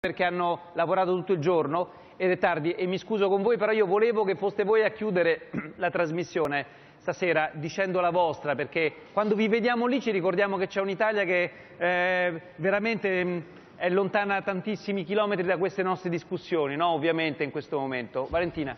perché hanno lavorato tutto il giorno ed è tardi e mi scuso con voi, però io volevo che foste voi a chiudere la trasmissione stasera dicendo la vostra, perché quando vi vediamo lì ci ricordiamo che c'è un'Italia che veramente è lontana tantissimi chilometri da queste nostre discussioni, no? Ovviamente in questo momento. Valentina.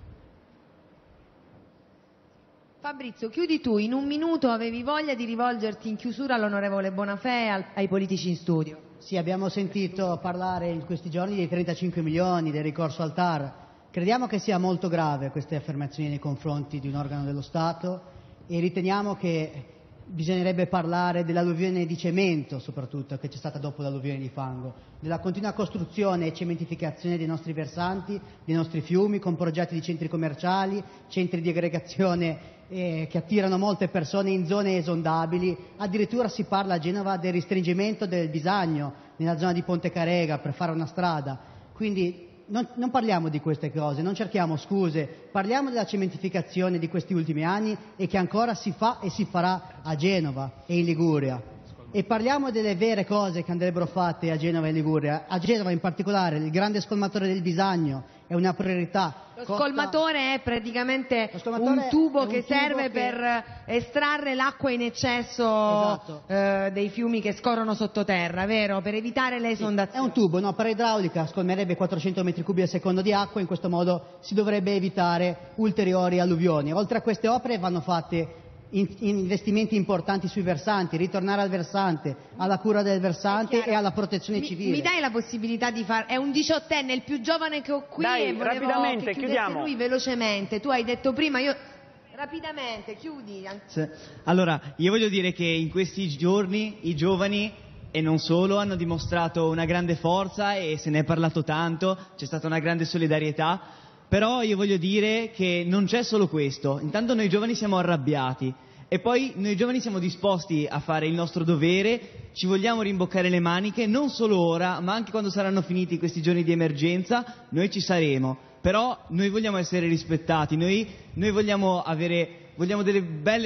Fabrizio, chiudi tu, in un minuto avevi voglia di rivolgerti in chiusura all'onorevole Bonafè e ai politici in studio. Sì, abbiamo sentito parlare in questi giorni dei 35 milioni, del ricorso al TAR. Crediamo che sia molto grave queste affermazioni nei confronti di un organo dello Stato e riteniamo che bisognerebbe parlare dell'alluvione di cemento, soprattutto, che c'è stata dopo l'alluvione di fango, della continua costruzione e cementificazione dei nostri versanti, dei nostri fiumi, con progetti di centri commerciali, centri di aggregazione che attirano molte persone in zone esondabili. Addirittura si parla a Genova del restringimento del Bisagno nella zona di Ponte Carega per fare una strada. Quindi non parliamo di queste cose, non cerchiamo scuse, parliamo della cementificazione di questi ultimi anni e che ancora si fa e si farà a Genova e in Liguria. E parliamo delle vere cose che andrebbero fatte a Genova e in Liguria. A Genova in particolare il grande scolmatore del Bisagno è una priorità. Lo scolmatore è praticamente un tubo che serve per estrarre l'acqua in eccesso, esatto, dei fiumi che scorrono sottoterra, vero? Per evitare le esondazioni. È un tubo, no? Per idraulica scolmerebbe 400 metri cubi al secondo di acqua, in questo modo si dovrebbe evitare ulteriori alluvioni. Oltre a queste opere vanno fatte investimenti importanti sui versanti, ritornare al versante, alla cura del versante e alla protezione civile. Mi dai la possibilità di fare... È un 18enne, il più giovane che ho qui. Dai, e volevo rapidamente, che chiudiamo. Lui velocemente. Tu hai detto prima, io... Rapidamente, chiudi. Sì. Allora, io voglio dire che in questi giorni i giovani e non solo hanno dimostrato una grande forza e se ne è parlato tanto, c'è stata una grande solidarietà, però io voglio dire che non c'è solo questo. Intanto noi giovani siamo arrabbiati e poi noi giovani siamo disposti a fare il nostro dovere, ci vogliamo rimboccare le maniche, non solo ora, ma anche quando saranno finiti questi giorni di emergenza, noi ci saremo. Però noi vogliamo essere rispettati, noi vogliamo delle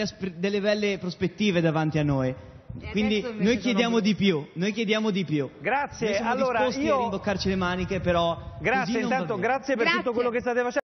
belle prospettive davanti a noi. Quindi noi chiediamo di più, Grazie, noi siamo allora disposti a rimboccarci le maniche, però grazie, così non va intanto bene. grazie per tutto quello che state facendo.